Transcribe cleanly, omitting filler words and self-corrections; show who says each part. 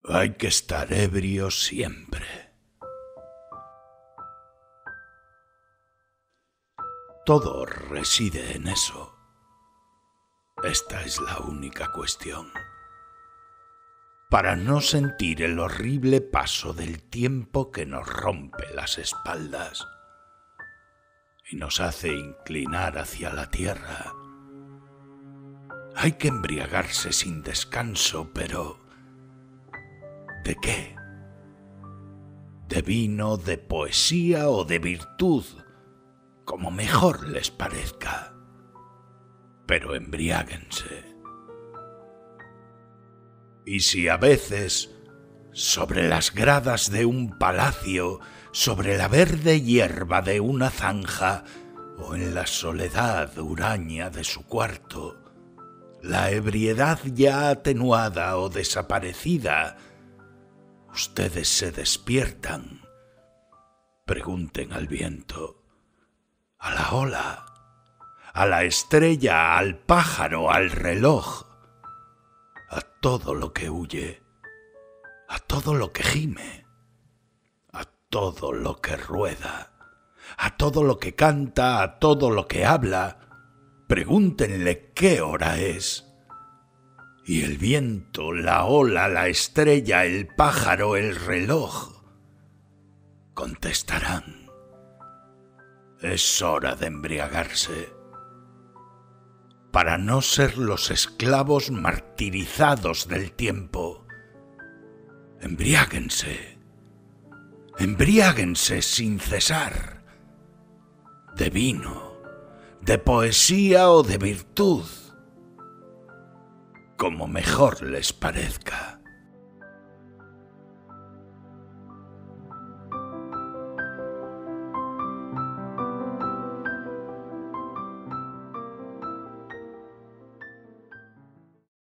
Speaker 1: Hay que estar ebrio siempre. Todo reside en eso. Esta es la única cuestión. Para no sentir el horrible paso del tiempo que nos rompe las espaldas y nos hace inclinar hacia la tierra, hay que embriagarse sin descanso, pero ¿de qué? ¿De vino, de poesía o de virtud? Como mejor les parezca. Pero embriáguense. Y si a veces, sobre las gradas de un palacio, sobre la verde hierba de una zanja, o en la soledad huraña de su cuarto, la ebriedad ya atenuada o desaparecida, ustedes se despiertan, pregunten al viento, a la ola, a la estrella, al pájaro, al reloj, a todo lo que huye, a todo lo que gime, a todo lo que rueda, a todo lo que canta, a todo lo que habla. Pregúntenle qué hora es. Y el viento, la ola, la estrella, el pájaro, el reloj contestarán: es hora de embriagarse, para no ser los esclavos martirizados del tiempo. Embriáguense, embriáguense sin cesar, de vino, de poesía o de virtud, como mejor les parezca.